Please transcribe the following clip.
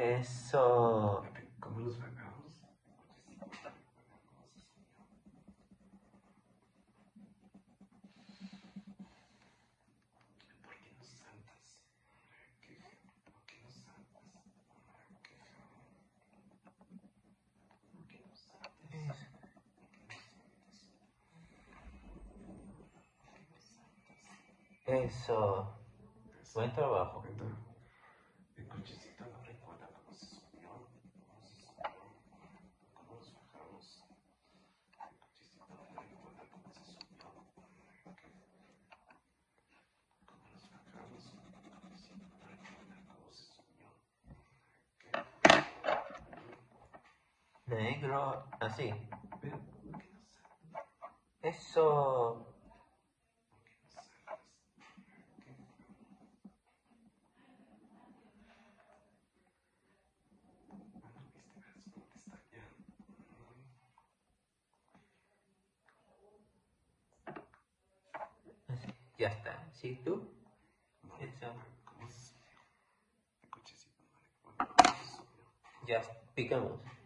Eso. ¿Cómo los sacamos? ¿Por qué no saltas? ¿Por qué no saltas? ¿Por qué no saltas? Eso. Buen trabajo. El cochecito no recuerda cómo se subió. ¿Cómo nos bajamos? El cochecito no recuerda cómo se subió. ¿Cómo nos bajamos? El cochecito no recuerda cómo se subió. Negro. Así. Pero, ¿por qué no saltas? Eso. ¿Por qué no saltas? ¿Viste? ¿Ves cómo te está ya? Así. Ya está. ¿Sí tú? No Eso. recuerda cómo se subió. El cochecito no recuerda cómo se subió. Ya picamos.